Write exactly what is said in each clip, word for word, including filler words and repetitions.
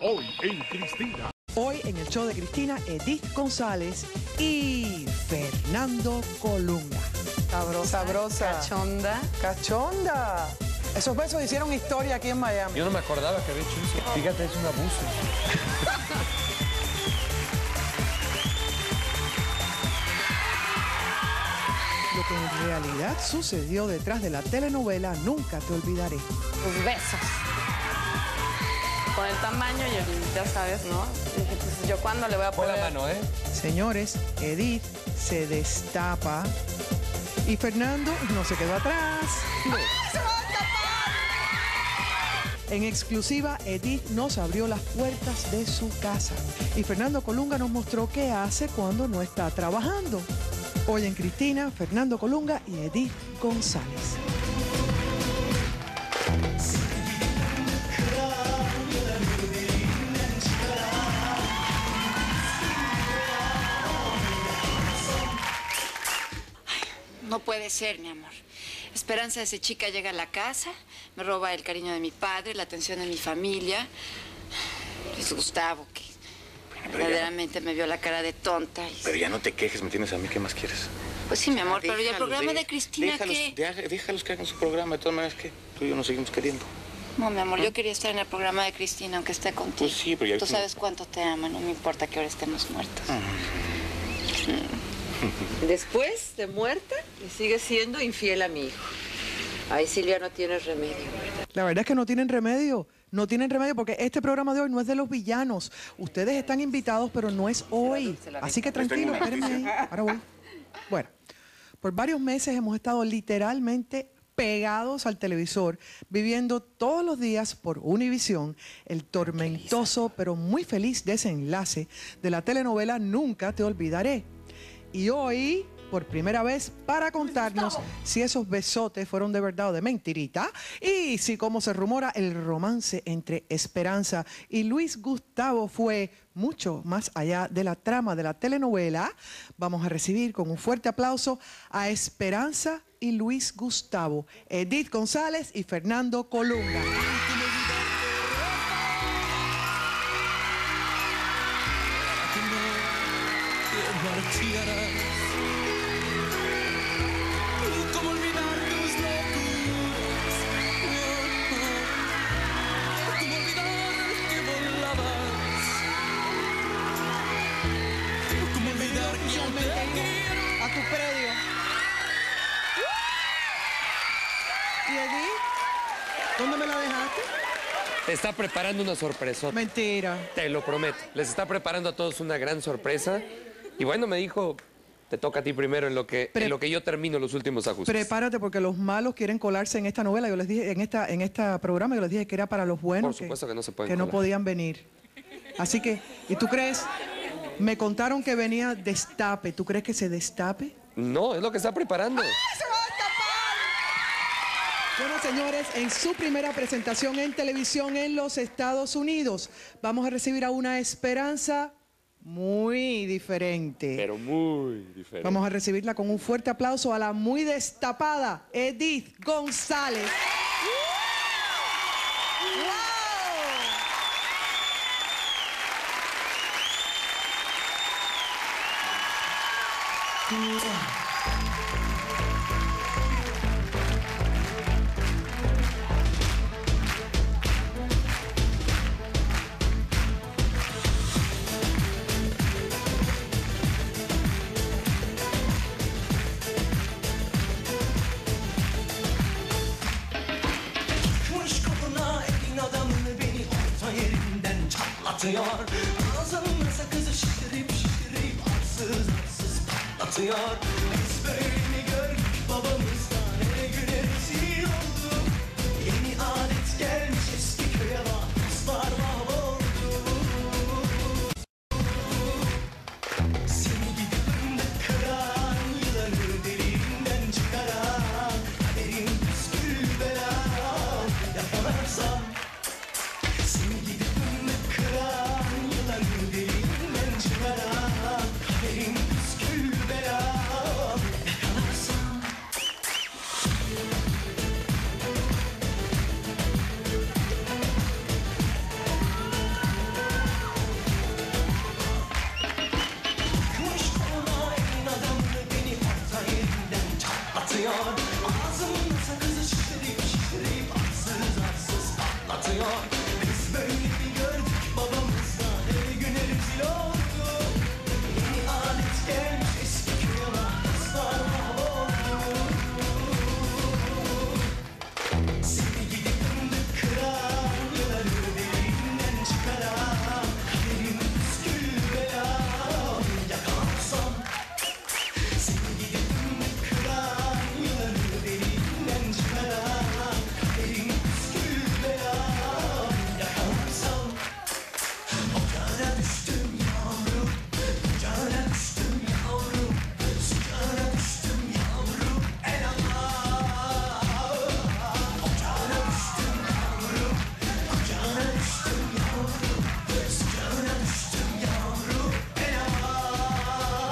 Hoy en Cristina. Hoy en el show de Cristina, Edith González y Fernando Colunga. Sabrosa. Sabrosa. Cachonda. Cachonda. Esos besos hicieron historia aquí en Miami. Yo no me acordaba que había hecho eso. Fíjate, es un abuso. Lo que en realidad sucedió detrás de la telenovela Nunca Te Olvidaré. Tus besos. Con el tamaño y el, ya sabes, ¿no? Dije, pues yo cuándo le voy a Pon poner... la mano, ¿eh? Señores, Edith se destapa y Fernando no se quedó atrás. En exclusiva, Edith nos abrió las puertas de su casa y Fernando Colunga nos mostró qué hace cuando no está trabajando. Hoy en Cristina, Fernando Colunga y Edith González. No puede ser, mi amor. Esperanza de esa chica llega a la casa, me roba el cariño de mi padre, la atención de mi familia. Es Gustavo, que pero verdaderamente no, me vio la cara de tonta. Y... Pero ya no te quejes, ¿me tienes a mí? ¿Qué más quieres? Pues sí, mi amor, Ya, pero ¿y el déjalos, programa de, de Cristina déjalos, qué? Déjalos, déjalos que hagan su programa, de todas maneras, ¿qué? Tú y yo nos seguimos queriendo. No, mi amor, yo quería estar en el programa de Cristina, aunque esté contigo. Pues sí, pero ya... Tú sabes cuánto te ama, no me importa que ahora estemos muertos. Después de muerta, y sigue siendo infiel a mi hijo. Ay, Silvia, no tienes remedio, ¿verdad? La verdad es que no tienen remedio, no tienen remedio porque este programa de hoy no es de los villanos. Ustedes están invitados, pero no es hoy. Así que tranquilo, espérenme ahí, ahora voy. Bueno, por varios meses hemos estado literalmente pegados al televisor, viviendo todos los días por Univisión el tormentoso pero muy feliz desenlace de la telenovela Nunca Te Olvidaré. Y hoy, por primera vez, para contarnos si esos besotes fueron de verdad o de mentirita, y si, como se rumora, el romance entre Esperanza y Luis Gustavo fue mucho más allá de la trama de la telenovela, vamos a recibir con un fuerte aplauso a Esperanza y Luis Gustavo, Edith González y Fernando Colunga. ¿Cómo olvidar tus locuras? ¿Cómo olvidar que volabas? ¿Cómo olvidar que yo te quiero? A tu predio. ¿Y Edith? ¿Dónde me la dejaste? Te está preparando una sorpresa. Mentira. Te lo prometo. Les está preparando a todos una gran sorpresa. Y bueno, me dijo, te toca a ti primero en lo que, Pre- en lo que yo termino los últimos ajustes. Prepárate porque los malos quieren colarse en esta novela. Yo les dije, en esta, en este programa, yo les dije que era para los buenos. Por supuesto que no se pueden Que no colar. podían venir. Así que, ¿y tú crees? Me contaron que venía destape. ¿Tú crees que se destape? No, es lo que está preparando. Bueno, señores, en su primera presentación en televisión en los Estados Unidos, vamos a recibir a una Esperanza muy diferente. Pero muy diferente. Vamos a recibirla con un fuerte aplauso a la muy destapada Edith González. Kuş kokuna elin adamın beni orta yerinden çatlatıyor. Ağzımda sakızı şişirip şişirip arsız arsız patlatıyor. Biz böyle mi gördük babamızdan ne güne rezil olduk. Yeni adet gelmiş eski köye bak kızlar mahvoldu. Seni gidip önde kıran yılanı deliğinden çıkaran kaderin püskül belan yapamazsam. Seni gidip önde kıran yılanı deliğinden çıkaran kaderin püskül belan patlatıyor. Biz böyle mi gördük babamızda, her gün el rezil oldu. Yeni adet gelmiş eski köy ama kızlar mahvoldu. Seni gidip fındık kıran, yıları derinden çıkaran, kaderim püskül bela yakalarsam. Seni gidip fındık kıran, yıları derinden çıkaran, kaderim püskül bela yakalarsam. Ocağına düştüm yavrum, ocağına düştüm yavrum, sıcağına düştüm yavrum, el Allah. Ocağına düştüm yavrum, ocağına düştüm yavrum, sıcağına düştüm yavrum, el Allah.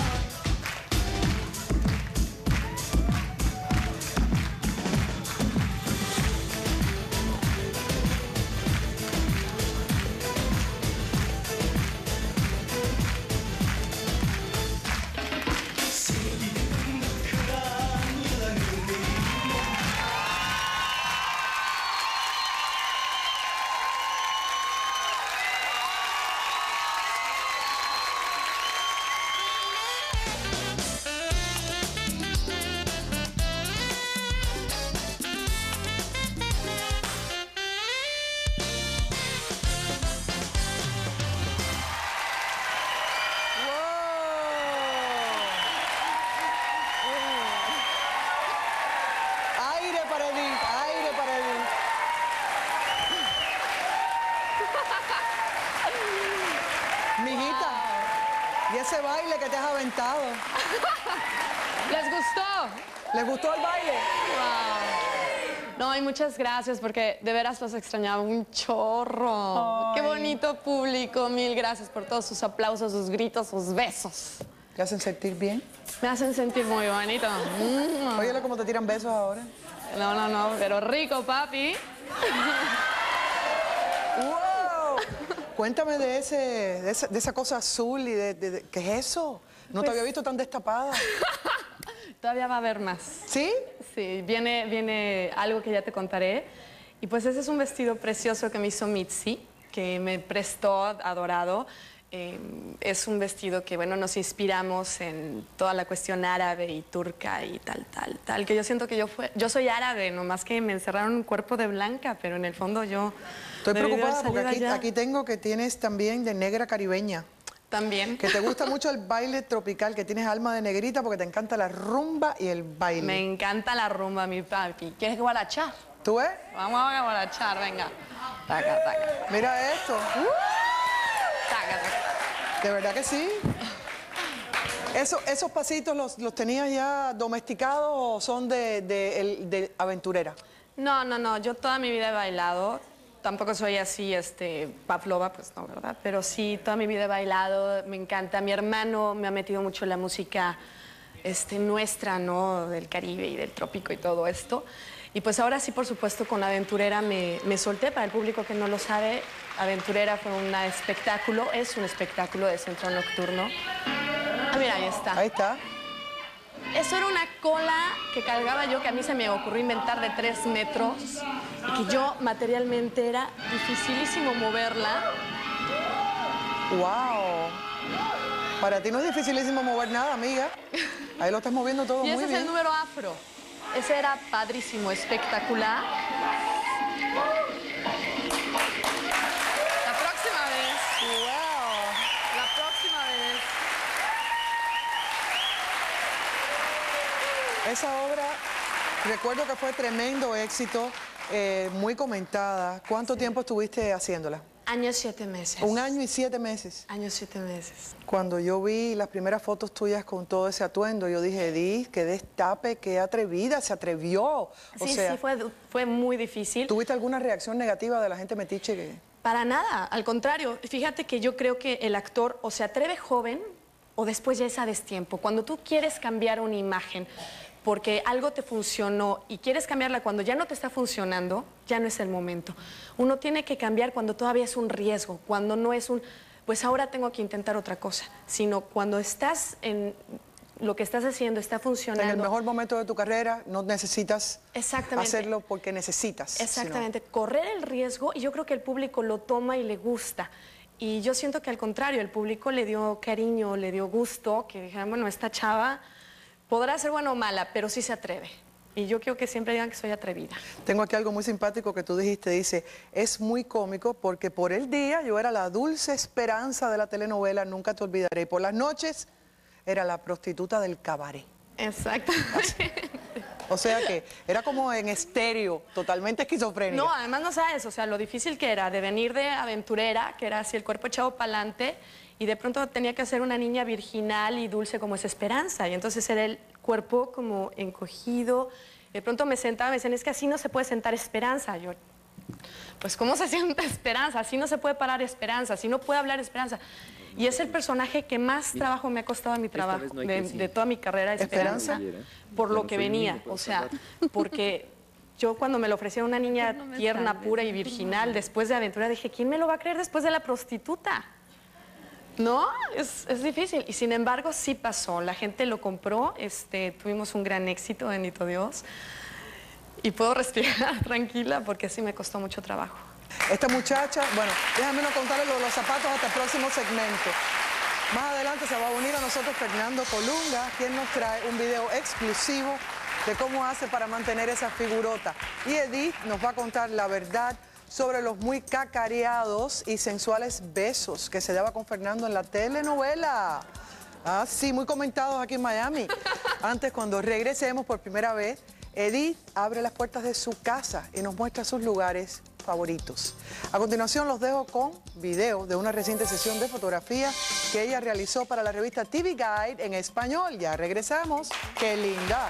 Seni gidip fındık kıran, yılanı derinden. Aire para Edith, aire para Edith. Mijita, ¿y ese baile que te has aventado? ¿Les gustó? ¿Les gustó el baile? Wow. No, y muchas gracias porque de veras los extrañaba un chorro. Qué bonito público. Mil gracias por todos sus aplausos, sus gritos, sus besos. ¿Te hacen sentir bien? Me hacen sentir muy bonito. Mm. Óyele cómo te tiran besos ahora. No, no, no, pero rico, papi. ¡Wow! Cuéntame de, ese, de, esa, de esa cosa azul y de, de- de- ¿qué es eso? No te Pues- había visto tan destapada. Todavía va a haber más. ¿Sí? Sí, viene, viene algo que ya te contaré. Y pues ese es un vestido precioso que me hizo Mitzi, que me prestó adorado. Eh, es un vestido que, bueno, nos inspiramos en toda la cuestión árabe y turca y tal, tal, tal. Que yo siento que yo, fue, yo soy árabe, nomás que me encerraron un cuerpo de blanca, pero en el fondo yo... Estoy debí de haber preocupada porque salido aquí, allá. aquí tengo que tienes también de negra caribeña. También. Que te gusta mucho el baile tropical, que tienes alma de negrita porque te encanta la rumba y el baile. Me encanta la rumba, mi papi. ¿Quieres guarachar? ¿Tú ves? Vamos a guarachar, venga. Taca, taca. Mira esto. Taca, taca. De verdad que sí. Eso- ¿Esos pasitos los, los tenías ya domesticados o son de, de- el- de aventurera? No, no, no, yo toda mi vida he bailado. Tampoco soy así, este, Pavlova, pues no, ¿verdad? Pero sí, toda mi vida he bailado, me encanta. Mi hermano me ha metido mucho en la música este, nuestra, ¿no? Del Caribe y del trópico y todo esto. Y pues ahora sí, por supuesto, con Aventurera me, me solté. Para el público que no lo sabe, Aventurera fue un espectáculo, es un espectáculo de centro nocturno. Ah, mira, ahí está. Ahí está. Eso era una cola que cargaba yo, que a mí se me ocurrió inventar de tres metros, y que yo materialmente era dificilísimo moverla. ¡Wow! Para ti no es dificilísimo mover nada, amiga. Ahí lo estás moviendo todo Y muy ese es bien. el número afro. Ese era padrísimo, espectacular. La próxima vez, ¡Wow! la próxima vez. Esa obra, recuerdo que fue tremendo éxito, eh, muy comentada. ¿Cuánto tiempo estuviste haciéndola? Años siete meses. Un año y siete meses. Años siete meses. Cuando yo vi las primeras fotos tuyas con todo ese atuendo, yo dije, Edith, qué destape, qué atrevida, se atrevió. O Sí, sea, sí, fue, fue muy difícil. ¿tuviste alguna reacción negativa de la gente metiche que...? Para nada, al contrario. Fíjate que yo creo que el actor o se atreve joven o después ya es a destiempo. Cuando tú quieres cambiar una imagen porque algo te funcionó y quieres cambiarla cuando ya no te está funcionando, ya no es el momento. Uno tiene que cambiar cuando todavía es un riesgo, cuando no es un, pues ahora tengo que intentar otra cosa, sino cuando estás en, lo que estás haciendo está funcionando. En el mejor momento de tu carrera no necesitas Exactamente. hacerlo porque necesitas. Exactamente, sino... correr el riesgo, y yo creo que el público lo toma y le gusta. Y yo siento que al contrario, el público le dio cariño, le dio gusto, que dijeron, bueno, esta chava podrá ser buena o mala, pero sí se atreve. Y yo quiero que siempre digan que soy atrevida. Tengo aquí algo muy simpático que tú dijiste, dice, es muy cómico porque por el día yo era la dulce esperanza de la telenovela, nunca te olvidaré, y por las noches era la prostituta del cabaret. Exacto. O sea que era como en estéreo, totalmente esquizofrénica. No, además no sabes, o sea, lo difícil que era de venir de aventurera, que era así el cuerpo echado para adelante, y de pronto tenía que ser una niña virginal y dulce como es Esperanza, y entonces era el cuerpo como encogido. De pronto me sentaba, me decían, es que así no se puede sentar Esperanza. Yo, pues ¿cómo se sienta Esperanza? Así no se puede parar Esperanza, así no puede hablar Esperanza. Y es el personaje que más trabajo me ha costado en mi trabajo, no de, de toda mi carrera, Esperanza, Esperanza por lo que venía, o sea, porque yo cuando me lo ofrecía una niña no tierna, pura y virginal, después de aventura, dije, ¿quién me lo va a creer después de la prostituta? No, es, es difícil, y sin embargo sí pasó, la gente lo compró, este, tuvimos un gran éxito, bendito Dios, y puedo respirar tranquila porque sí me costó mucho trabajo. Esta muchacha, bueno, déjame no contarle lo de los zapatos hasta el próximo segmento. Más adelante se va a unir a nosotros Fernando Colunga, quien nos trae un video exclusivo de cómo hace para mantener esa figurota. Y Edith nos va a contar la verdad sobre los muy cacareados y sensuales besos que se daba con Fernando en la telenovela. Ah, sí, muy comentados aquí en Miami. Antes, cuando regresemos por primera vez, Edith abre las puertas de su casa y nos muestra sus lugares favoritos. A continuación los dejo con video de una reciente sesión de fotografía que ella realizó para la revista T V Guide en español. Ya regresamos. ¡Qué linda!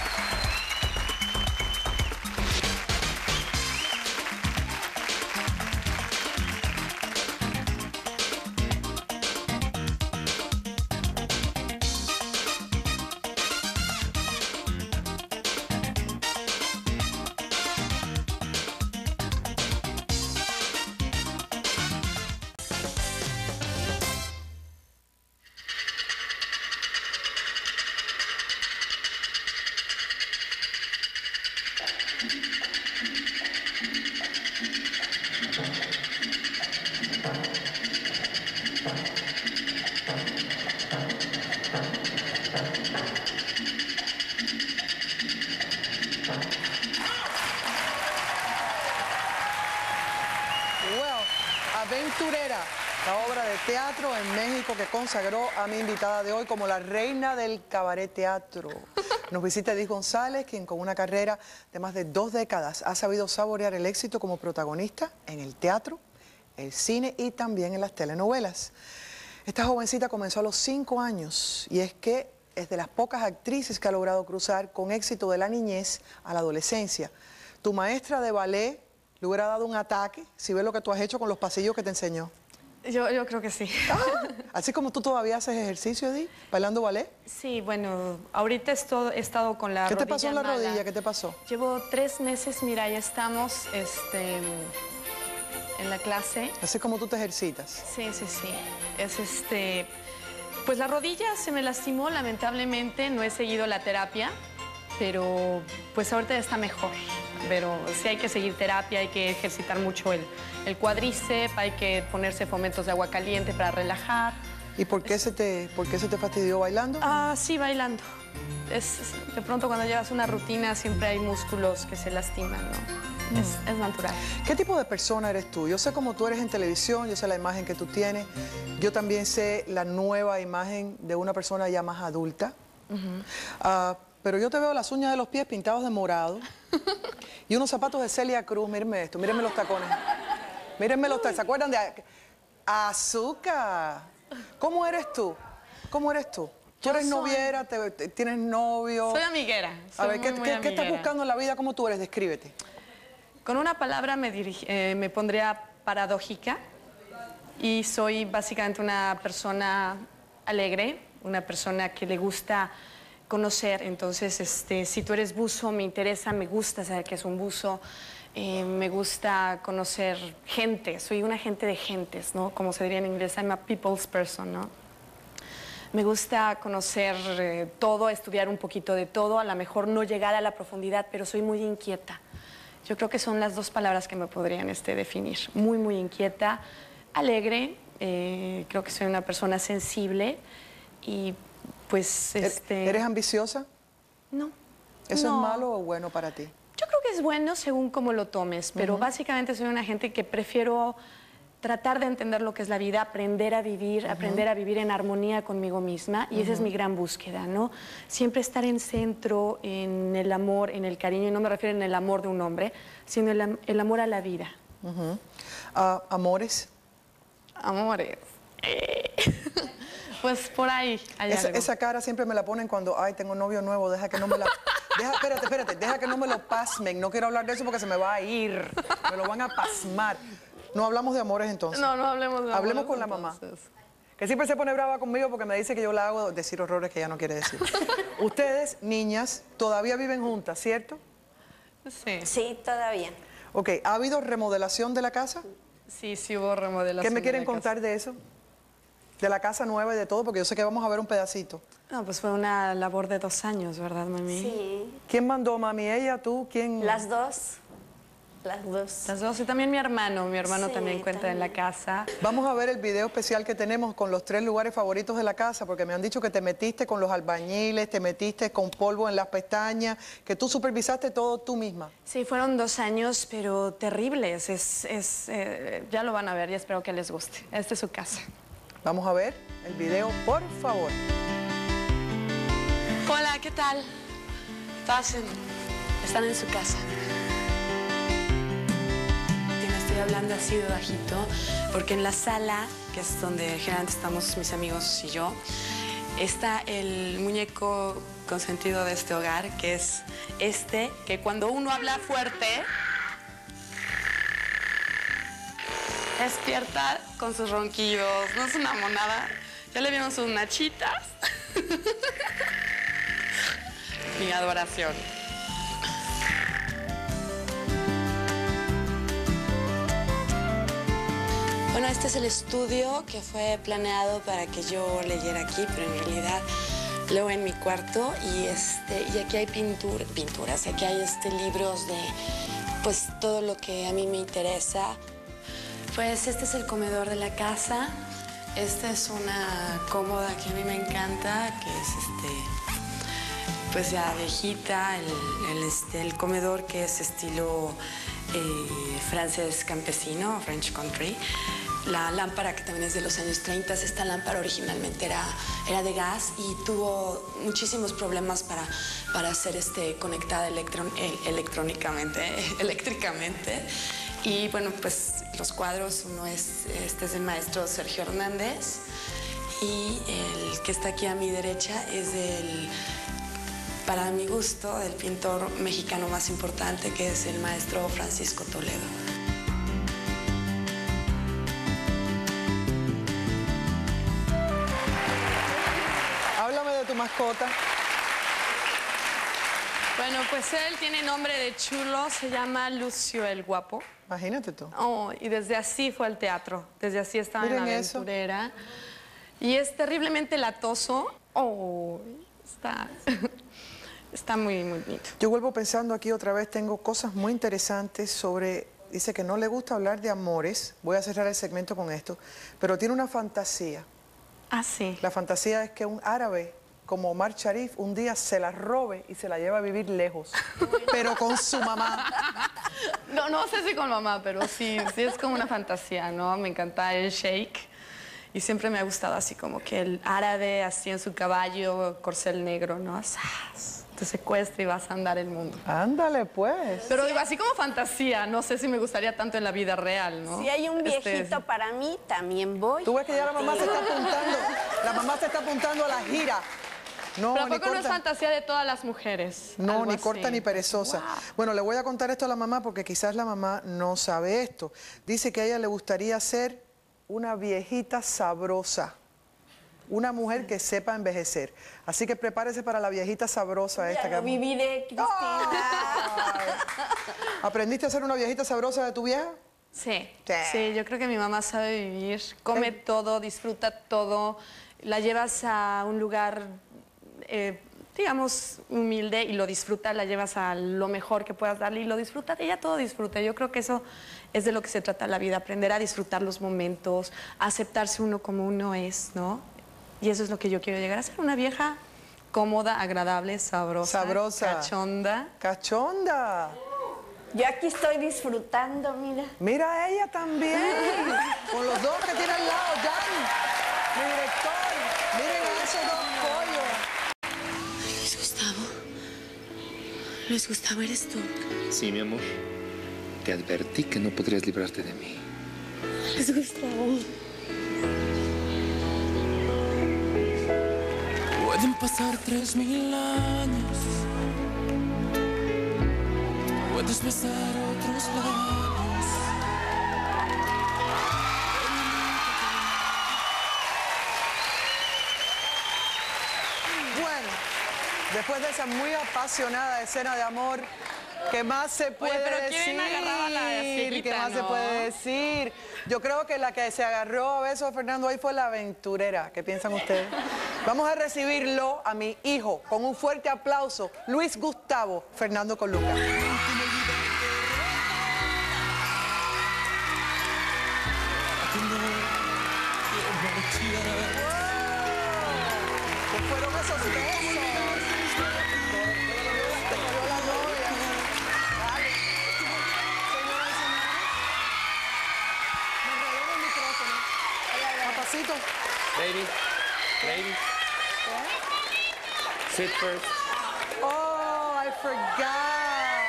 Aventurera, la obra de teatro en México que consagró a mi invitada de hoy como la reina del cabaret teatro. Nos visita Edith González, quien con una carrera de más de dos décadas ha sabido saborear el éxito como protagonista en el teatro, el cine y también en las telenovelas. Esta jovencita comenzó a los cinco años y es que es de las pocas actrices que ha logrado cruzar con éxito de la niñez a la adolescencia. Tu maestra de ballet le hubiera dado un ataque si ves lo que tú has hecho con los pasillos que te enseñó. Yo, yo creo que sí. Ah, así como tú todavía haces ejercicio, Edith, bailando ballet. Sí, bueno, ahorita esto, he estado con la ¿Qué rodilla te pasó en la mala. rodilla? ¿Qué te pasó? Llevo tres meses, mira, ya estamos este, en la clase. Así como tú te ejercitas. Sí, sí, sí. Es este... Pues la rodilla se me lastimó, lamentablemente, no he seguido la terapia, pero pues ahorita ya está mejor. Pero sí hay que seguir terapia, hay que ejercitar mucho el, el cuádriceps, hay que ponerse fomentos de agua caliente para relajar. ¿Y por qué, se te, por qué se te fastidió bailando? Ah, sí, bailando. Es, de pronto cuando llevas una rutina siempre hay músculos que se lastiman, ¿no? Mm. Es, es natural. ¿Qué tipo de persona eres tú? Yo sé cómo tú eres en televisión, yo sé la imagen que tú tienes. Yo también sé la nueva imagen de una persona ya más adulta. Uh-huh. uh, pero yo te veo las uñas de los pies pintados de morado y unos zapatos de Celia Cruz. Mírenme esto, mírenme los tacones. Mírenme los tacones. ¿Se acuerdan de Azúcar? ¿Cómo eres tú? ¿Cómo eres tú? ¿Tú eres soy... noviera? Te, te, ¿Tienes novio? Soy amiguera. Soy A ver, muy, ¿qué, muy ¿qué, amiguera. ¿qué estás buscando en la vida? ¿Cómo tú eres? Descríbete. Con una palabra me, dirige, eh, me pondría paradójica y soy básicamente una persona alegre, una persona que le gusta conocer. Entonces, este, si tú eres buzo, me interesa, me gusta saber qué es un buzo, eh, me gusta conocer gente, soy una gente de gentes, ¿no? Como se diría en inglés, I'm a people's person, ¿no? Me gusta conocer eh, todo, estudiar un poquito de todo, a lo mejor no llegar a la profundidad, pero soy muy inquieta. Yo creo que son las dos palabras que me podrían este, definir. Muy, muy inquieta, alegre, eh, creo que soy una persona sensible y pues... Este... ¿Eres ambiciosa? No. ¿Eso no. es malo o bueno para ti? Yo creo que es bueno según cómo lo tomes, pero uh-huh. básicamente soy una gente que prefiero tratar de entender lo que es la vida, aprender a vivir, uh-huh. aprender a vivir en armonía conmigo misma, y uh-huh. esa es mi gran búsqueda, ¿no? Siempre estar en centro, en el amor, en el cariño, y no me refiero en el amor de un hombre, sino el, el amor a la vida. Uh-huh. uh, ¿Amores? Amores. Eh. Pues por ahí hay esa, algo. Esa cara siempre me la ponen cuando, ay, tengo novio nuevo, deja que no me la... Deja, espérate, espérate, deja que no me lo pasmen. No quiero hablar de eso porque se me va a ir. Me lo van a pasmar. No hablamos de amores entonces. No, no hablemos de amores. Hablemos con la mamá. Que siempre se pone brava conmigo porque me dice que yo la hago decir horrores que ella no quiere decir. Ustedes, niñas, todavía viven juntas, ¿cierto? Sí. Sí, todavía. Ok, ¿ha habido remodelación de la casa? Sí, sí hubo remodelación. ¿Qué me quieren de contar casa. de eso? De la casa nueva y de todo, porque yo sé que vamos a ver un pedacito. No, pues fue una labor de dos años, ¿verdad, mami? Sí. ¿Quién mandó, mami? ¿Ella, tú? ¿Quién? Las dos. Las dos. Las dos. Y también mi hermano. Mi hermano Sí, también cuenta también. en la casa. Vamos a ver el video especial que tenemos con los tres lugares favoritos de la casa, porque me han dicho que te metiste con los albañiles, te metiste con polvo en las pestañas, que tú supervisaste todo tú misma. Sí, fueron dos años, pero terribles. Es, es, eh, ya lo van a ver y espero que les guste. Esta es su casa. Vamos a ver el video, por favor. Hola, ¿qué tal? Pasen. Están en su casa. Estoy hablando así de bajito, porque en la sala, que es donde generalmente estamos mis amigos y yo, está el muñeco consentido de este hogar, que es este, que cuando uno habla fuerte, despierta con sus ronquidos. No es una monada. Ya le vieron sus nachitas. Mi adoración. Bueno, este es el estudio que fue planeado para que yo leyera aquí, pero en realidad leo en mi cuarto y, este, y aquí hay pintura, pinturas, aquí hay este, libros de pues, todo lo que a mí me interesa. Pues este es el comedor de la casa. Esta es una cómoda que a mí me encanta, que es este, pues ya viejita, el, el, este, el comedor que es estilo eh, francés campesino, French country. La lámpara, que también es de los años treinta, esta lámpara originalmente era, era de gas y tuvo muchísimos problemas para, para ser este, conectada electron, electrónicamente, eléctricamente. Y bueno, pues los cuadros, uno es, este es del maestro Sergio Hernández y el que está aquí a mi derecha es del, para mi gusto, del pintor mexicano más importante, que es el maestro Francisco Toledo. Háblame de tu mascota. Bueno, pues él tiene nombre de chulo, se llama Lucio el Guapo. Imagínate tú. Oh, y desde así fue al teatro, desde así estaba Miren en la eso. aventurera. Y es terriblemente latoso. Oh, está, está muy, muy bonito. Yo vuelvo pensando aquí otra vez, tengo cosas muy interesantes sobre... Dice que no le gusta hablar de amores, voy a cerrar el segmento con esto, pero tiene una fantasía. Ah, sí. La fantasía es que un árabe como Omar Sharif un día se la robe y se la lleva a vivir lejos, pero con su mamá. No, no sé si con mamá, pero sí, sí es como una fantasía, ¿no? Me encanta el sheik y siempre me ha gustado así como que el árabe así en su caballo, corcel negro, ¿no? Te secuestra y vas a andar el mundo. Ándale, pues. Pero digo, así como fantasía, no sé si me gustaría tanto en la vida real, ¿no? Si hay un viejito Este... para mí, también voy. Tú ves que ya la mamá se está apuntando, la mamá se está apuntando a la gira. No, Pero ni tampoco no es corta, fantasía de todas las mujeres. no, algo ni así. corta ni perezosa. Wow. Bueno, le voy a contar esto a la mamá porque quizás la mamá no sabe esto. Dice que a ella le gustaría ser una viejita sabrosa. Una mujer que sepa envejecer. Así que prepárese para la viejita sabrosa esta. Ya que lo viviré, Cristina. Ay. ¿Aprendiste a ser una viejita sabrosa de tu vieja? Sí, Sí. sí, yo creo que mi mamá sabe vivir, come todo, disfruta todo, la llevas a un lugar, eh, digamos, humilde y lo disfrutas, la llevas a lo mejor que puedas darle y lo disfrutas, ella todo disfruta. Yo creo que eso es de lo que se trata la vida, aprender a disfrutar los momentos, a aceptarse uno como uno es, ¿no? Y eso es lo que yo quiero llegar a ser, una vieja cómoda, agradable, sabrosa, Sabrosa. cachonda. Cachonda. Yo aquí estoy disfrutando, mira. Mira a ella también. Con los dos que tiene al lado, Dani, mi director. Miren a esos dos pollos. Luis Gustavo. Luis Gustavo, ¿eres tú? Sí, mi amor. Te advertí que no podrías librarte de mí. Luis Gustavo. Pueden pasar tres mil años. Puedes besar otros labios. Bueno, después de esa muy apasionada escena de amor, ¿qué más se puede pero decir? ¿quién agarraba a la ¿Qué viejita, más se no? puede decir? Yo creo que la que se agarró a besos a Fernando ahí fue la aventurera. ¿Qué piensan ustedes? Vamos a recibirlo a mi hijo con un fuerte aplauso. Luis Gustavo Fernando Colunga. ¿Qué fueron esos besos? Te cogió la novia. Dale. Señoras y señores, me enredó el micrófono. Papacito. Lady, lady. Sit first. Oh, I forgot.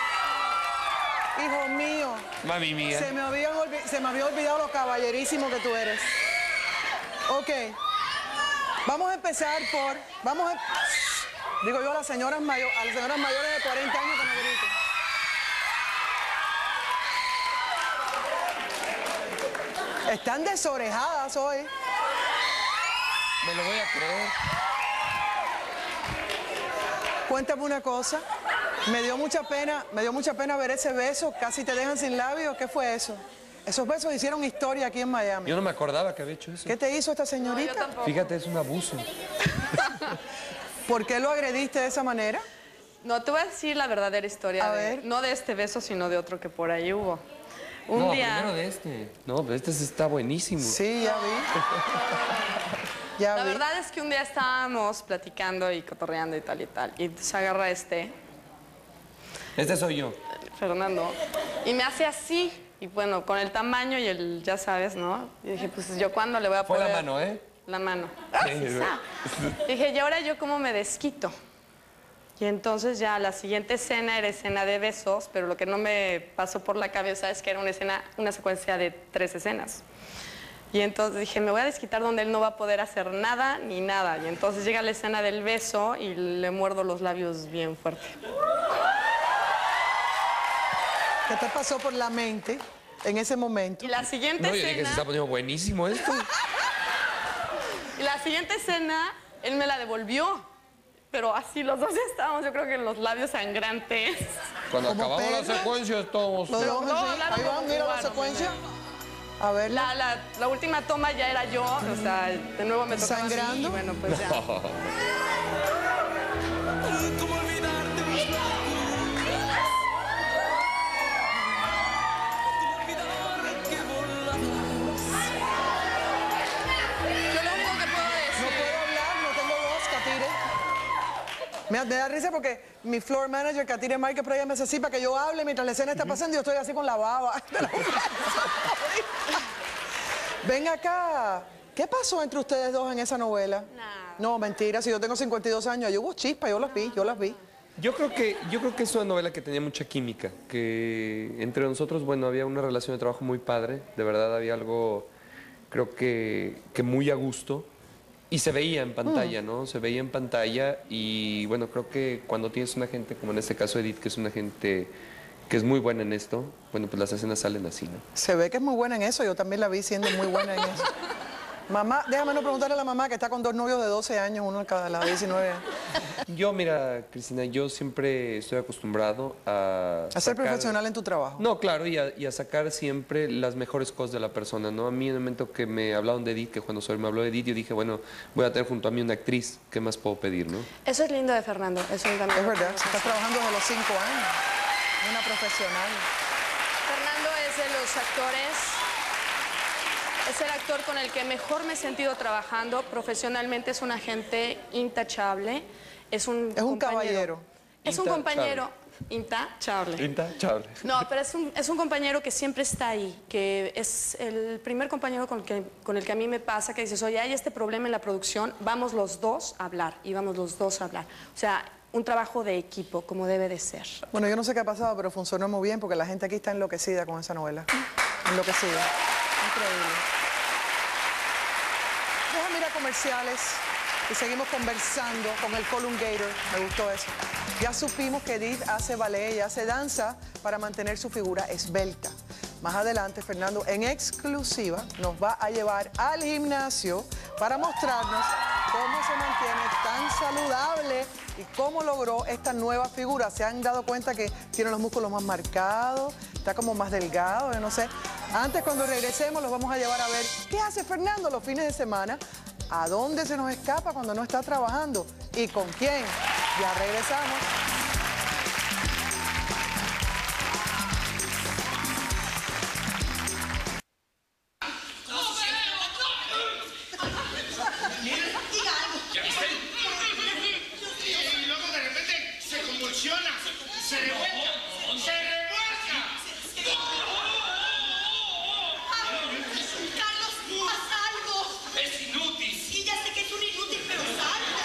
Hijo mío. Mami mía. Se me, habían olvi- se me había olvidado lo caballerísimo que tú eres. Ok. Vamos a empezar por... Vamos a... Digo yo a las señoras, mayo- a las señoras mayores de cuarenta años que me griten. Están desorejadas hoy. Me lo voy a creer. Cuéntame una cosa. Me dio mucha pena, me dio mucha pena ver ese beso. Casi te dejan sin labios. ¿Qué fue eso? Esos besos hicieron historia aquí en Miami. Yo no me acordaba que había hecho eso. ¿Qué te hizo esta señorita? Fíjate, es un abuso. ¿Por qué lo agrediste de esa manera? No, te voy a decir la verdadera historia. A de- ver. No de este beso, sino de otro que por ahí hubo. Un no, día... primero de este. No, pero este está buenísimo. Sí, ya vi. Ya La vi. verdad es que un día estábamos platicando y cotorreando y tal y tal. Y se agarra este, Este soy yo. Fernando, y me hace así. Y bueno, con el tamaño y el, ya sabes, ¿no? Y dije, pues yo cuándo le voy a Fue poder... la mano, ¿eh? La mano. Sí, Sí, sa. Dije, ¿y ahora yo cómo me desquito? Y entonces ya la siguiente escena era escena de besos, pero lo que no me pasó por la cabeza es que era una escena, una secuencia de tres escenas. Y entonces dije, me voy a desquitar donde él no va a poder hacer nada ni nada. Y entonces llega la escena del beso y le muerdo los labios bien fuerte. ¿Qué te pasó por la mente en ese momento? Y la siguiente No, yo dije, se escena... está poniendo buenísimo esto. Y la siguiente escena, él me la devolvió. Pero así los dos estábamos, yo creo que en los labios sangrantes. Cuando ¿Cómo acabamos la pega? secuencia, estábamos... Los dos No, así. hablando Ahí van, como mira la cubano, secuencia. A ver. La, la, la última toma ya era yo, o sea, de nuevo me tocaba a mí, ¿Sangrando? y bueno, pues ya. ¿Cómo olvidarte mis labios? ¿Cómo olvidar que volabas? Yo lo único que puedo No decir... puedo hablar, no tengo voz, Catire. Me, me da risa porque mi floor manager, Catire Márquez, pero ella me hace así para que yo hable mientras la escena está pasando y yo estoy así con la baba. Ven acá. ¿Qué pasó entre ustedes dos en esa novela? Nada. No, mentira. Si yo tengo cincuenta y dos años, ahí hubo chispa, yo las vi, yo las vi. Yo creo que yo creo que es una novela que tenía mucha química, que entre nosotros, bueno, había una relación de trabajo muy padre, de verdad había algo, creo que, que muy a gusto, y se veía en pantalla, ¿no? Se veía en pantalla, y bueno, creo que cuando tienes una gente, como en este caso Edith, que es una gente que es muy buena en esto, bueno, pues las escenas salen así, ¿no? Se ve que es muy buena en eso, yo también la vi siendo muy buena en eso. Mamá, déjame no preguntarle a la mamá que está con dos novios de doce años, uno de cada lado, diecinueve años. Yo, mira, Cristina, yo siempre estoy acostumbrado a... A ser sacar- profesional en tu trabajo. No, claro, y a, y a sacar siempre las mejores cosas de la persona, ¿no? A mí en el momento que me hablaron de Edith, que cuando Soler me habló de Edith, yo dije, bueno, voy a tener junto a mí una actriz, ¿qué más puedo pedir, no? Eso es lindo de Fernando. Eso es, Es verdad, estás trabajando desde los cinco años. Una profesional. Fernando es de los actores, es el actor con el que mejor me he sentido trabajando. Profesionalmente es una gente intachable. Es un, Es un compañero- caballero. Es un Intachable. compañero intachable. Intachable. No, pero es un, es un compañero que siempre está ahí, que es el primer compañero con el, que, con el que a mí me pasa, que dices, oye, hay este problema en la producción, vamos los dos a hablar, y vamos los dos a hablar. O sea, un trabajo de equipo, como debe de ser. Bueno, yo no sé qué ha pasado, pero funcionó muy bien porque la gente aquí está enloquecida con esa novela. Enloquecida. Increíble. Déjame ir a comerciales y seguimos conversando con el Colungator. Me gustó eso. Ya supimos que Edith hace ballet y hace danza para mantener su figura esbelta. Más adelante, Fernando, en exclusiva, nos va a llevar al gimnasio para mostrarnos cómo se mantiene tan saludable y cómo logró esta nueva figura. ¿Se han dado cuenta que tiene los músculos más marcados? Está como más delgado, yo no sé. Antes, cuando regresemos, los vamos a llevar a ver qué hace Fernando los fines de semana, a dónde se nos escapa cuando no está trabajando y con quién. Ya regresamos. ¿Ya viste? Y luego de repente se convulsiona, se revuelca, se revuelca. Carlos, haz algo. Es inútil. Sí, ya sé que es un inútil, pero salta.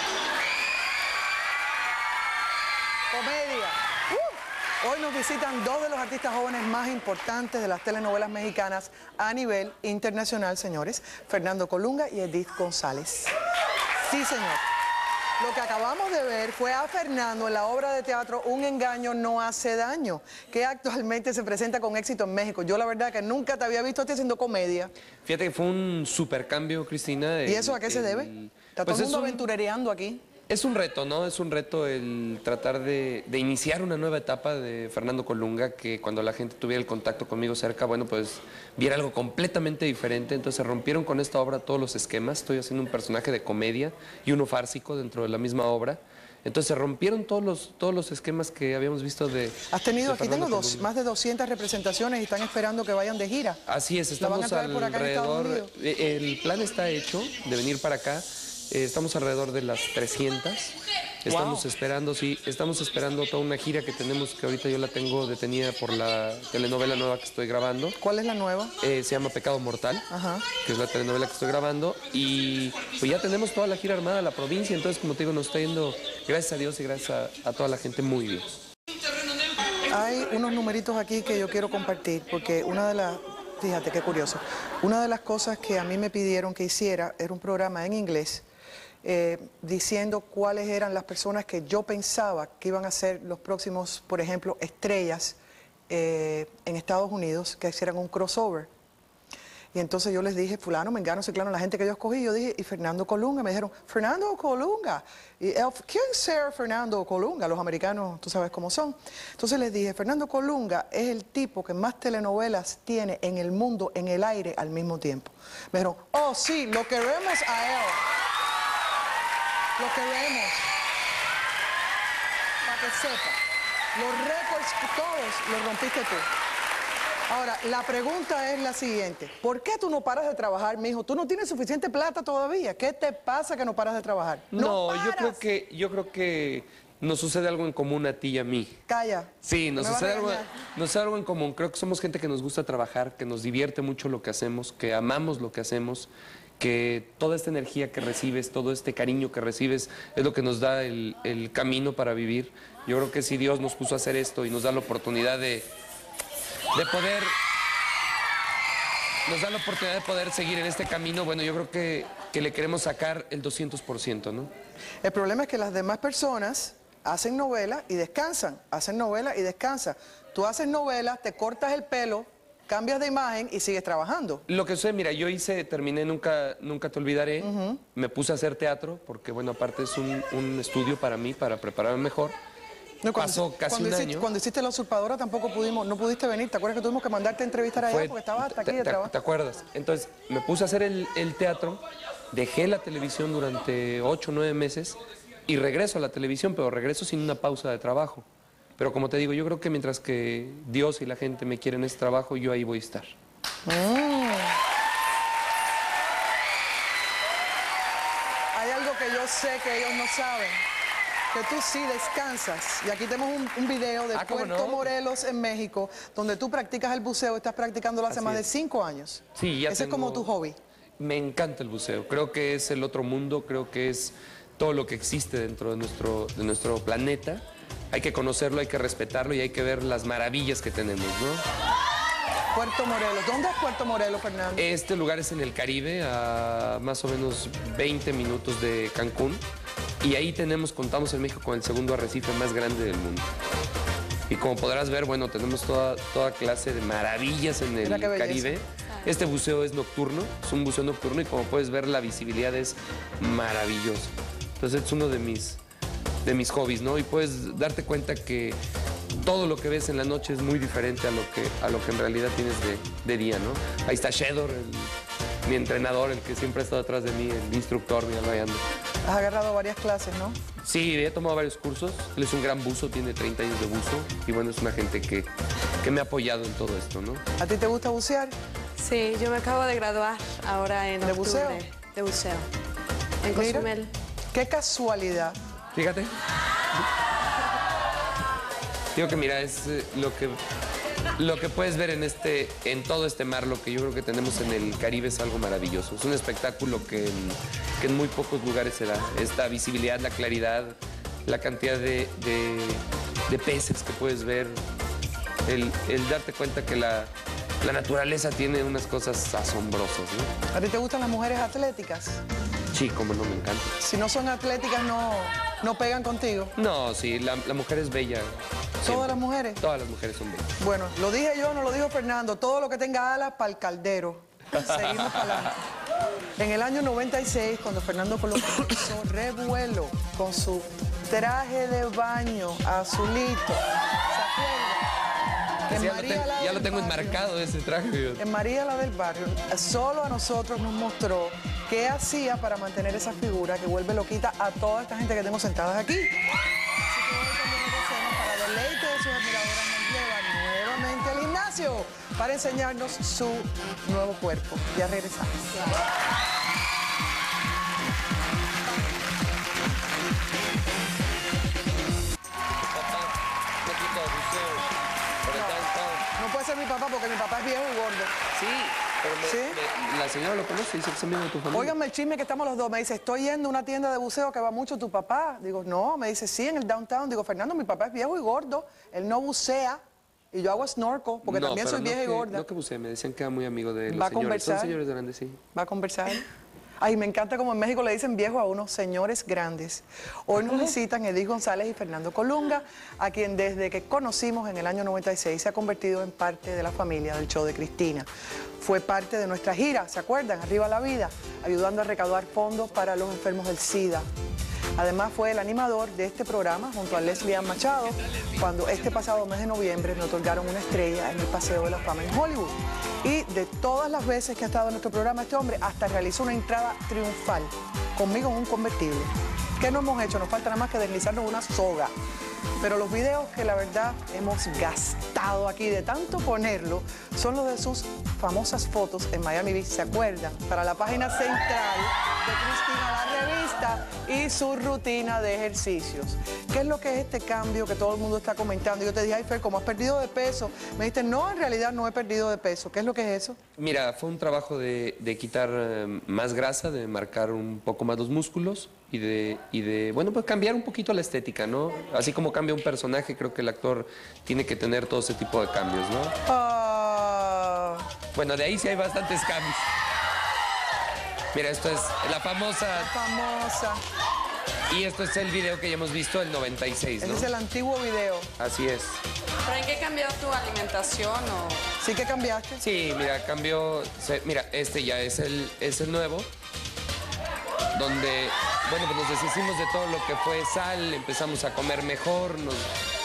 Comedia. Uh, Hoy nos visitan dos de los artistas jóvenes más importantes de las telenovelas mexicanas a nivel internacional, señores. Fernando Colunga y Edith González. Sí, señor. Lo que acabamos de ver fue a Fernando en la obra de teatro Un engaño no hace daño, que actualmente se presenta con éxito en México. Yo la verdad que nunca te había visto a ti haciendo comedia. Fíjate que fue un super cambio, Cristina. ¿Y el- eso a qué se el- debe? Está pues todo el es mundo un- aventurereando aquí. Es un reto, ¿no? Es un reto el tratar de, de iniciar una nueva etapa de Fernando Colunga, que cuando la gente tuviera el contacto conmigo cerca, bueno, pues viera algo completamente diferente. Entonces se rompieron con esta obra todos los esquemas. Estoy haciendo un personaje de comedia y uno fársico dentro de la misma obra. Entonces se rompieron todos los, todos los esquemas que habíamos visto de... Has tenido, de aquí tengo Fernando dos, Colunga. más de doscientas representaciones y están esperando que vayan de gira. Así es, ¿La van a estamos traer por acá en Estados alrededor... Unidos? eh, El plan está hecho de venir para acá. Eh, estamos alrededor de las trescientas. Estamos Wow. esperando, sí, estamos esperando toda una gira que tenemos, que ahorita yo la tengo detenida por la telenovela nueva que estoy grabando. ¿Cuál es la nueva? Eh, se llama Pecado Mortal, Ajá. que es la telenovela que estoy grabando. Y pues ya tenemos toda la gira armada, la provincia. Entonces, como te digo, nos está yendo, gracias a Dios y gracias a, a toda la gente, muy bien. Hay unos numeritos aquí que yo quiero compartir, porque una de las, fíjate qué curioso, una de las cosas que a mí me pidieron que hiciera era un programa en inglés eh, diciendo cuáles eran las personas que yo pensaba que iban a ser los próximos, por ejemplo, estrellas eh, en Estados Unidos, que hicieran un crossover. Y entonces yo les dije, fulano, mengano, ciclano, la gente que yo escogí, yo dije, y Fernando Colunga, me dijeron, Fernando Colunga. Y él, ¿quién será Fernando Colunga? Los americanos, tú sabes cómo son. Entonces les dije, Fernando Colunga es el tipo que más telenovelas tiene en el mundo, en el aire, al mismo tiempo. Me dijeron, oh sí, lo queremos a él. Lo queremos. Para que sepa, los récords todos los rompiste tú. Ahora, la pregunta es la siguiente. ¿Por qué tú no paras de trabajar, mijo? ¿Tú no tienes suficiente plata todavía? ¿Qué te pasa que no paras de trabajar? No, ¡No yo creo paras! que, yo creo que nos sucede algo en común a ti y a mí. Calla. Sí, nos Me va a sucede, algo, regañar. nos sucede algo en común. Creo que somos gente que nos gusta trabajar, que nos divierte mucho lo que hacemos, que amamos lo que hacemos, que toda esta energía que recibes, todo este cariño que recibes es lo que nos da el, el camino para vivir. Yo creo que si Dios nos puso a hacer esto y nos da la oportunidad de, de poder... Nos da la oportunidad de poder seguir en este camino, bueno, yo creo que, que le queremos sacar el doscientos por ciento, ¿no? El problema es que las demás personas hacen novelas y descansan, hacen novelas y descansan. Tú haces novelas, te cortas el pelo cambias de imagen y sigues trabajando. Lo que sé, mira, yo hice, terminé Nunca, nunca te olvidaré, Ujú. me puse a hacer teatro, porque bueno, aparte es un, un estudio para mí, para prepararme mejor. No, cuando, Pasó casi cuando un hiciste, año. Cuando hiciste La Usurpadora tampoco pudimos, no pudiste venir. ¿Te acuerdas que tuvimos que mandarte a entrevistar allá Fue- porque estabas hasta aquí te, de te- trabajo? ¿Te acuerdas? Entonces, me puse a hacer el, el teatro, dejé la televisión durante ocho o nueve meses y regreso a la televisión, pero regreso sin una pausa de trabajo. Pero como te digo, yo creo que mientras que Dios y la gente me quieren ese trabajo, yo ahí voy a estar. Mm. Hay algo que yo sé que ellos no saben, que tú sí descansas. Y aquí tenemos un, un video de Ah, ¿cómo Puerto no? Morelos, en México, donde tú practicas el buceo, estás practicándolo hace Así más de es. cinco años. Sí, ya Ese es tengo- como tu hobby. Me encanta el buceo, creo que es el otro mundo, creo que es todo lo que existe dentro de nuestro, de nuestro planeta. Hay que conocerlo, hay que respetarlo y hay que ver las maravillas que tenemos, ¿no? Puerto Morelos. ¿Dónde es Puerto Morelos, Fernando? Este lugar es en el Caribe, a más o menos veinte minutos de Cancún. Y ahí tenemos, contamos en México con el segundo arrecife más grande del mundo. Y como podrás ver, bueno, tenemos toda, toda clase de maravillas en el Mira qué belleza. Caribe. Este buceo es nocturno, es un buceo nocturno y como puedes ver la visibilidad es maravillosa. Entonces es uno de mis, de mis hobbies, ¿no? Y puedes darte cuenta que todo lo que ves en la noche es muy diferente a lo que, a lo que en realidad tienes de, de día, ¿no? Ahí está Shedor, el- mi entrenador, el que siempre ha estado atrás de mí, el instructor, mira, ahí anda. Has agarrado varias clases, ¿no? Sí, he tomado varios cursos. Él es un gran buzo, tiene treinta años de buzo. Y bueno, es una gente que, que me ha apoyado en todo esto, ¿no? ¿A ti te gusta bucear? Sí, yo me acabo de graduar ahora en ¿De octubre. buceo? De buceo. En Mira, Cozumel. qué casualidad. Fíjate. Digo que mira, es eh, lo que lo que puedes ver en este en todo este mar, lo que yo creo que tenemos en el Caribe es algo maravilloso. Es un espectáculo que en, que en muy pocos lugares se da. Esta visibilidad, la claridad, la cantidad de, de- de peces que puedes ver, el, el darte cuenta que la, la naturaleza tiene unas cosas asombrosas, ¿no? ¿A ti te gustan las mujeres atléticas? Sí, como no me encanta. Si no son atléticas, no, no pegan contigo. No, sí, la, la mujer es bella. ¿Todas siempre. las mujeres? Todas las mujeres son bellas. Bueno, lo dije yo, no lo dijo Fernando. Todo lo que tenga alas para el caldero. Seguimos para adelante. En el año noventa y seis, cuando Fernando Colón hizo revuelo con su traje de baño azulito, ¿se acuerdan? Que Sí, ya lo, María tengo, la ya del lo tengo barrio- enmarcado ese traje. En María la del Barrio, solo a nosotros nos mostró qué hacía para mantener esa figura que vuelve loquita a toda esta gente que tengo sentadas aquí. Así que hoy cuando regresemos, para deleite de sus admiradoras, nos lleva nuevamente al gimnasio para enseñarnos su nuevo cuerpo. Ya regresamos. No puede ser mi papá porque mi papá es viejo y gordo. Sí, pero me- ¿Sí? me- la señora lo conoce, dice que es amigo de tu familia. Óigame el chisme que estamos los dos. Me dice, estoy yendo a una tienda de buceo que va mucho tu papá. Digo, no. Me dice, sí, en el downtown. Digo, Fernando, mi papá es viejo y gordo. Él no bucea. Y yo hago snorkel porque No, también pero soy no vieja y que- gorda. No que bucee, me decían que era muy amigo de los ¿Va a señores. conversar? Son señores grandes, sí. Va a conversar. Ay, me encanta como en México le dicen viejo a unos señores grandes. Hoy nos visitan Edith González y Fernando Colunga, a quien desde que conocimos en el año noventa y seis se ha convertido en parte de la familia del show de Cristina. Fue parte de nuestra gira, ¿se acuerdan? Arriba la vida, ayudando a recaudar fondos para los enfermos del SIDA. Además fue el animador de este programa junto a Leslie Ann Machado, cuando este pasado mes de noviembre me otorgaron una estrella en el Paseo de la Fama en Hollywood. Y de todas las veces que ha estado en nuestro programa este hombre, hasta realizó una entrada triunfal conmigo en un convertible. ¿Qué no hemos hecho? Nos falta nada más que deslizarnos una soga. Pero los videos que la verdad hemos gastado aquí de tanto ponerlo son los de sus famosas fotos en Miami Beach, ¿se acuerdan? Para la página central de Cristina, la revista, y su rutina de ejercicios. ¿Qué es lo que es este cambio que todo el mundo está comentando? Yo te dije, ay, Fer, ¿cómo has perdido de peso? Me dijiste, no, en realidad no he perdido de peso. ¿Qué es lo que es eso? Mira, fue un trabajo de, de quitar eh, más grasa, de marcar un poco más los músculos y de, y de, bueno, pues cambiar un poquito la estética, ¿no? Así como cambia un personaje, creo que el actor tiene que tener todo ese tipo de cambios, ¿no? Ah, Bueno, de ahí sí hay bastantes cambios. Mira, esto es la famosa, famosa. y esto es el video que ya hemos visto, el noventa y seis, Ese ¿no? es el antiguo video. Así es. ¿Pero en qué cambió tu alimentación o...? ¿Sí que cambiaste? Sí, mira, cambió... se- Mira, este ya es el, es el nuevo, donde, bueno, pues nos deshicimos de todo lo que fue sal, empezamos a comer mejor, nos...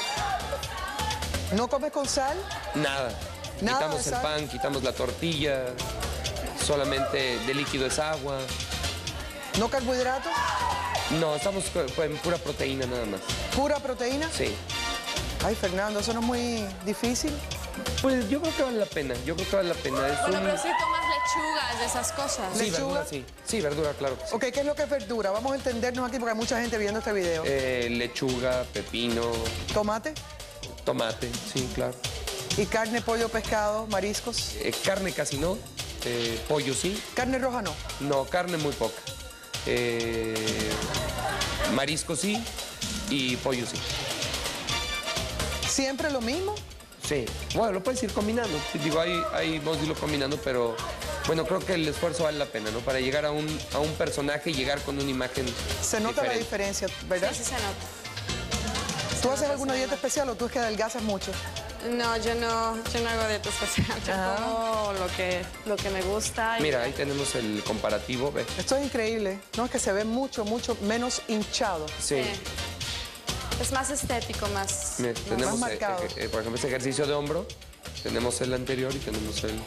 ¿No comes con sal? Nada. Nada Quitamos de el sal. pan, quitamos la tortilla, solamente de líquido es agua. ¿No carbohidratos? No, estamos co- en pura proteína nada más. ¿Pura proteína? Sí. Ay, Fernando, eso no es muy difícil. Pues yo creo que vale la pena, yo creo que vale la pena. Es Bueno, un- pero sí tomas lechugas, esas cosas. Sí, ¿Lechuga? verdura, sí. Sí, verdura, claro que sí. Ok, ¿qué es lo que es verdura? Vamos a entendernos aquí porque hay mucha gente viendo este video. Eh, lechuga, pepino, Tomate tomate, sí, claro. y carne, pollo, pescado, mariscos. Eh, carne casi no, eh, pollo sí, Carne roja no. no, carne muy poca. Eh, marisco sí y pollo sí. ¿Siempre lo mismo? Sí, bueno, lo puedes ir combinando. Sí, digo, ahí, ahí vamos a irlo combinando, pero bueno, creo que el esfuerzo vale la pena, ¿no? Para llegar a un, a un personaje y llegar con una imagen Se nota la diferente. diferencia, ¿verdad? Sí, sí se nota. ¿Tú haces alguna dieta especial o tú es que adelgazas mucho? No, yo no, yo no hago dieta especial. Yo Ajá. como lo que, lo que me gusta. y- Mira, ahí tenemos el comparativo, ve. Esto es increíble, ¿no? Es que se ve mucho, mucho menos hinchado. Sí. Sí. Es más estético, más... Mira, tenemos, eh, marcado. eh, eh, por ejemplo, ese ejercicio de hombro. Tenemos el anterior y tenemos el...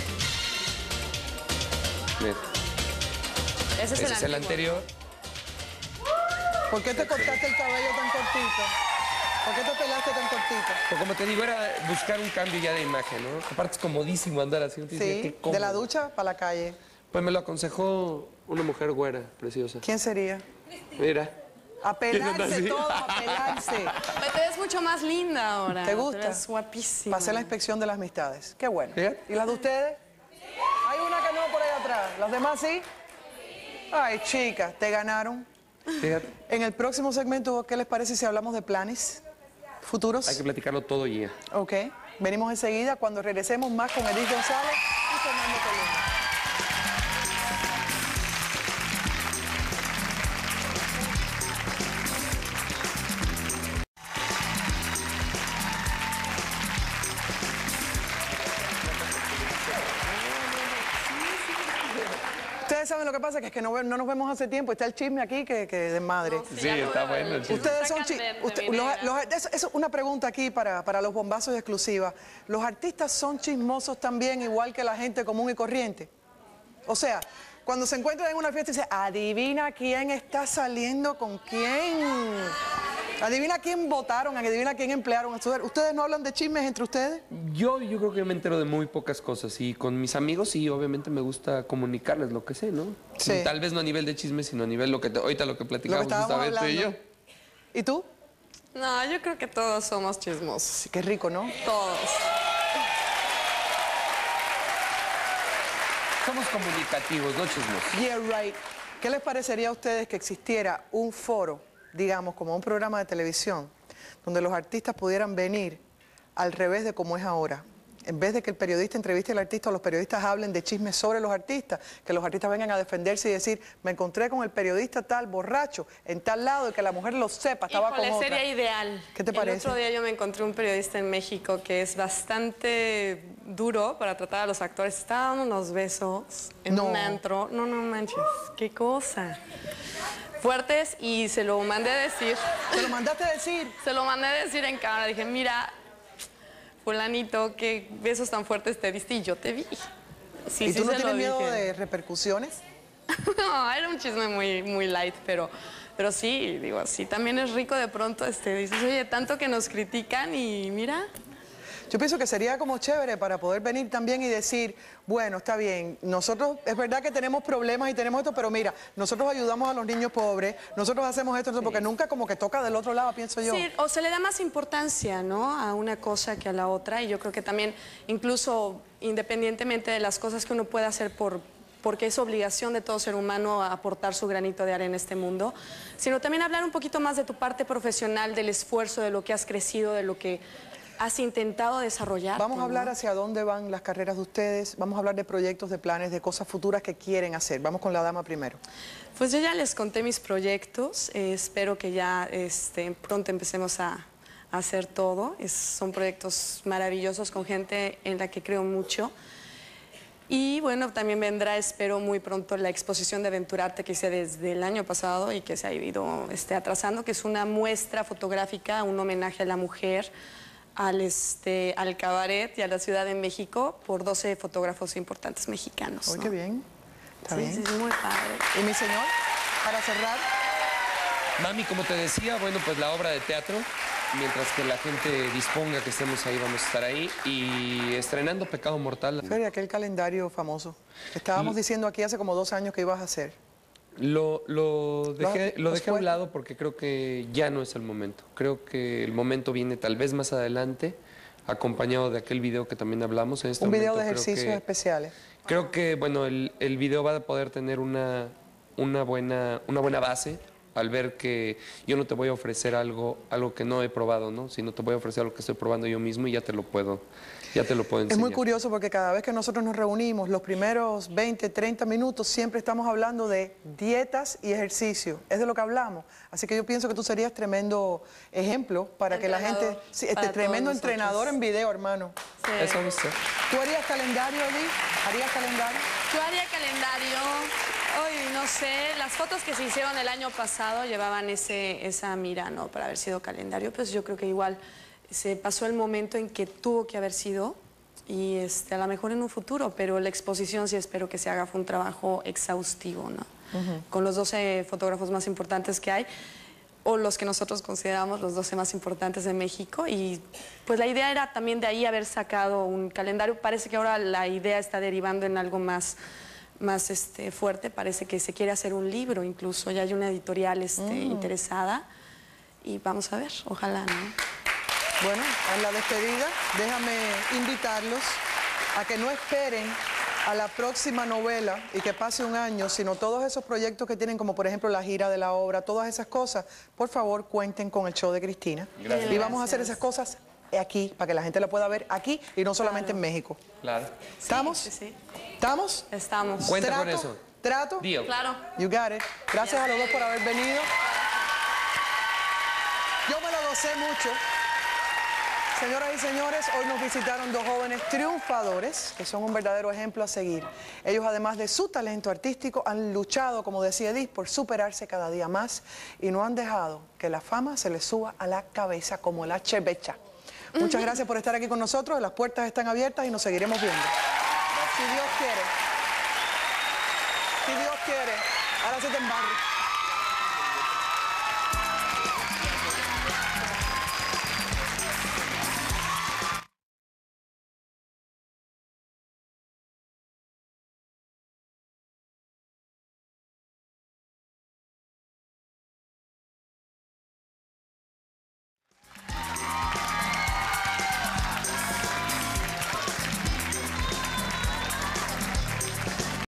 Mira, Ese es ese el es el antiguo. anterior. ¿Por qué te cortaste el cabello tan cortito? ¿Por qué te pelaste tan cortito? Pero como te digo, era buscar un cambio ya de imagen, ¿no? Aparte es comodísimo andar así. ¿no? Te decía, Sí, qué de cómodo. la ducha para la calle. Pues me lo aconsejó una mujer güera, preciosa. ¿Quién sería? Mira. A ¿Quién anda pelarse así? todo, a pelarse. Pero te ves mucho más linda ahora. ¿Te gusta? Te ves guapísima. Pasé la inspección de las amistades. Qué bueno. Fíjate. ¿Y las de ustedes? Hay una que no por ahí atrás. ¿Las demás sí? Ay, chicas, te ganaron. Fíjate, En el próximo segmento, ¿qué les parece si hablamos de planes futuros? hay que platicarlo todo ya. Ok. Venimos enseguida cuando regresemos más con Edith González y Fernando Columna. Ustedes saben lo que pasa, que es que no, ve- no nos vemos hace tiempo. Está el chisme aquí que, que de madre. Sí, está bueno el chisme. Ustedes son Está chi- candente, usted- mi los- negra. los- eso, eso, una pregunta aquí para, para los bombazos de exclusiva. ¿Los artistas son chismosos también, igual que la gente común y corriente? O sea, cuando se encuentran en una fiesta y dicen, adivina quién está saliendo con quién. Adivina quién votaron, adivina quién emplearon. ¿Ustedes no hablan de chismes entre ustedes? Yo, yo creo que me entero de muy pocas cosas y con mis amigos sí, obviamente me gusta comunicarles lo que sé, ¿no? Sí. Tal vez no a nivel de chisme, sino a nivel lo que te- ahorita lo que Lo que platicamos estábamos justamente tú y yo. hablando. ¿Y tú? No, yo creo que todos somos chismosos. Sí, qué rico, ¿no? Todos. Somos comunicativos, no chismosos. Yeah, right. ¿Qué les parecería a ustedes que existiera un foro, digamos, como un programa de televisión, donde los artistas pudieran venir al revés de como es ahora? En vez de que el periodista entreviste al artista o los periodistas hablen de chismes sobre los artistas, que los artistas vengan a defenderse y decir, me encontré con el periodista tal borracho en tal lado y que la mujer lo sepa, estaba Híjole, con otra. sería ideal. ¿Qué te parece? El otro día yo me encontré un periodista en México que es bastante duro para tratar a los actores. Estaba dando unos besos en No. un antro. No, no manches, qué cosa. Fuertes y se lo mandé a decir. ¿Se lo mandaste a decir? Se lo mandé a decir en cámara. Dije, mira, fulanito, qué besos tan fuertes te diste y yo te vi. Sí, ¿Y sí tú no se lo tienes miedo dije. de repercusiones? No, era un chisme muy, muy light, pero, pero sí, digo, sí, también es rico de pronto, este, dices, oye, tanto que nos critican y mira. Yo pienso que sería como chévere para poder venir también y decir, bueno, está bien, nosotros, es verdad que tenemos problemas y tenemos esto, pero mira, nosotros ayudamos a los niños pobres, nosotros hacemos esto, esto, porque nunca como que toca del otro lado, pienso yo. Sí, o se le da más importancia, ¿no? A una cosa que a la otra, y yo creo que también, incluso independientemente de las cosas que uno puede hacer por porque es obligación de todo ser humano aportar su granito de arena en este mundo, sino también hablar un poquito más de tu parte profesional, del esfuerzo, de lo que has crecido, de lo que has intentado desarrollar. Vamos a hablar hacia dónde van las carreras de ustedes, vamos a hablar de proyectos, de planes, de cosas futuras que quieren hacer. Vamos con la dama primero. Pues yo ya les conté mis proyectos, eh, espero que ya este, pronto empecemos a, hacer todo. Es, son proyectos maravillosos con gente en la que creo mucho. Y bueno, también vendrá, espero, muy pronto la exposición de Aventurarte que hice desde el año pasado y que se ha ido este, atrasando, que es una muestra fotográfica, un homenaje a la mujer, al, este, al cabaret y a la Ciudad de México por doce fotógrafos importantes mexicanos. ¡Uy, ¿no? qué bien! Está sí, bien. Sí, sí, muy padre. ¿Y mi señor, para cerrar? Mami, como te decía, bueno, pues la obra de teatro, mientras que la gente disponga que estemos ahí, vamos a estar ahí. Y estrenando Pecado Mortal. Fer, aquel calendario famoso que estábamos Y- diciendo aquí hace como dos años que ibas a hacer. Lo, lo dejé, Lo- lo los dejé a un puestos. lado porque creo que ya no es el momento. Creo que el momento viene tal vez más adelante, acompañado de aquel video que también hablamos. En este Un video de momento creo ejercicios que- especiales. Creo que, bueno, el, el video va a poder tener una, una, buena, una buena base al ver que yo no te voy a ofrecer algo, algo que no he probado, ¿no? Sino te voy a ofrecer algo que estoy probando yo mismo y ya te lo puedo, ya te lo puedo Es enseñar. muy curioso porque cada vez que nosotros nos reunimos, los primeros veinte, treinta minutos, siempre estamos hablando de dietas y ejercicio. Es de lo que hablamos. Así que yo pienso que tú serías tremendo ejemplo para que la gente... Entrenador Sí, para este tremendo todos nosotros. entrenador en video, hermano. Sí. Eso es. ¿Tú harías calendario, Odi? ¿Harías calendario? Yo haría calendario, hoy no sé, las fotos que se hicieron el año pasado llevaban ese, esa mira, ¿no? Para haber sido calendario, pues yo creo que igual se pasó el momento en que tuvo que haber sido y este, a lo mejor en un futuro, pero la exposición sí espero que se haga, fue un trabajo exhaustivo, ¿no? Con los doce fotógrafos más importantes que hay, o los que nosotros consideramos los doce más importantes de México, y pues la idea era también de ahí haber sacado un calendario. Parece que ahora la idea está derivando en algo más, más este, fuerte, parece que se quiere hacer un libro incluso, ya hay una editorial este, Mm. interesada, y vamos a ver, ojalá, ¿no? Bueno, en la despedida, déjame invitarlos a que no esperen a la próxima novela y que pase un año, sino todos esos proyectos que tienen, como por ejemplo la gira de la obra, todas esas cosas, por favor cuenten con el show de Cristina. Gracias. Y vamos a hacer esas cosas aquí, para que la gente la pueda ver aquí y no solamente en México. Claro. ¿Estamos? Sí, sí, ¿Estamos? estamos. Cuenta ¿Trato? con eso. ¿Trato? Deal. Claro. You got it. Gracias a los dos por haber venido. Yo me lo gocé mucho. Señoras y señores, hoy nos visitaron dos jóvenes triunfadores que son un verdadero ejemplo a seguir. Ellos, además de su talento artístico, han luchado, como decía Edith, por superarse cada día más y no han dejado que la fama se les suba a la cabeza como la chevecha. Muchas gracias por estar aquí con nosotros. Las puertas están abiertas y nos seguiremos viendo. Si Dios quiere. Si Dios quiere. Ahora se te embarre.